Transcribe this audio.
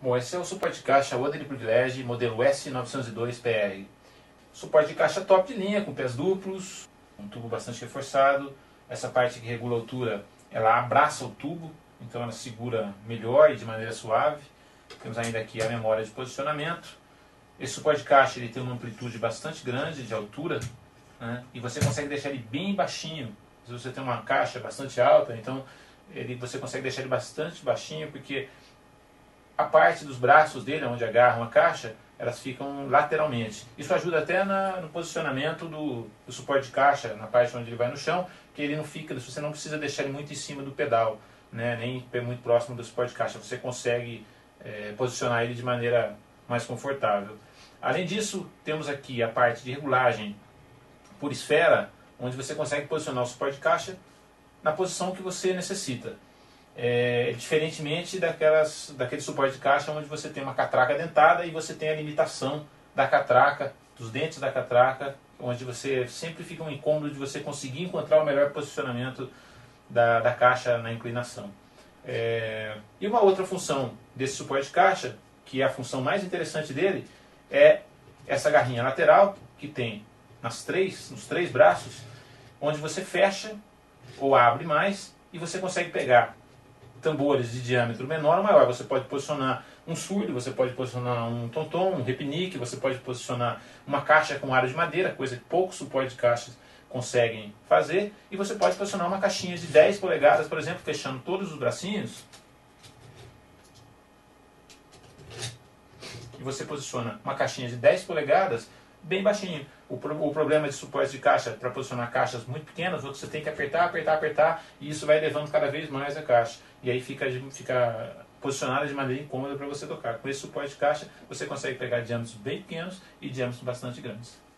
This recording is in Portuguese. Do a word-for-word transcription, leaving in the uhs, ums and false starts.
Bom, esse é o suporte de caixa Water Privilege modelo S novecentos e dois P R. Suporte de caixa top de linha, com pés duplos, um tubo bastante reforçado. Essa parte que regula a altura, ela abraça o tubo, então ela segura melhor e de maneira suave. Temos ainda aqui a memória de posicionamento. Esse suporte de caixa ele tem uma amplitude bastante grande de altura, né? E você consegue deixar ele bem baixinho. Se você tem uma caixa bastante alta, então ele, você consegue deixar ele bastante baixinho, porque a parte dos braços dele, onde agarram a caixa, elas ficam lateralmente. Isso ajuda até na, no posicionamento do, do suporte de caixa, na parte onde ele vai no chão, que ele não fica, você não precisa deixar ele muito em cima do pedal, né, nem muito próximo do suporte de caixa. Você consegue é, posicionar ele de maneira mais confortável. Além disso, temos aqui a parte de regulagem por esfera, onde você consegue posicionar o suporte de caixa na posição que você necessita. É, diferentemente daquelas, daquele suporte de caixa onde você tem uma catraca dentada e você tem a limitação da catraca, dos dentes da catraca, onde você sempre fica um incômodo de você conseguir encontrar o melhor posicionamento da, da caixa na inclinação. É, e uma outra função desse suporte de caixa, que é a função mais interessante dele, é essa garrinha lateral que tem nas três, nos três braços, onde você fecha ou abre mais e você consegue pegar tambores de diâmetro menor ou maior. Você pode posicionar um surdo, você pode posicionar um tom-tom, um repinique, você pode posicionar uma caixa com aro de madeira, coisa que poucos suportes de caixas conseguem fazer, e você pode posicionar uma caixinha de dez polegadas, por exemplo, fechando todos os bracinhos, e você posiciona uma caixinha de dez polegadas bem baixinho. O, pro, o problema de suporte de caixa para posicionar caixas muito pequenas, você tem que apertar, apertar, apertar, e isso vai levando cada vez mais a caixa. E aí fica, fica posicionada de maneira incômoda para você tocar. Com esse suporte de caixa, você consegue pegar diâmetros bem pequenos e diâmetros bastante grandes.